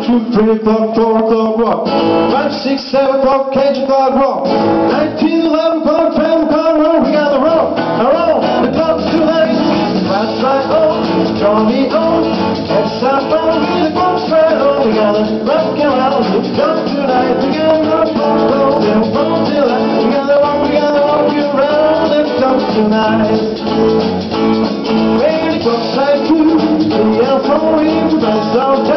2, 3 o'clock, 4 o'clock, walk. 5, 6, 7 o'clock, Cajun o'clock, walk. 19, 11 o'clock, 12 o'clock, roll. We gotta roll, the clock's too late. That's right, oh, Johnny, oh, yes, I'm on the clock's right, oh. We gotta rock around the clock tonight. We gotta rock, roll, till tonight. We gotta walk around the clock tonight. When the clock's right 2, 3 and 4, it's all time.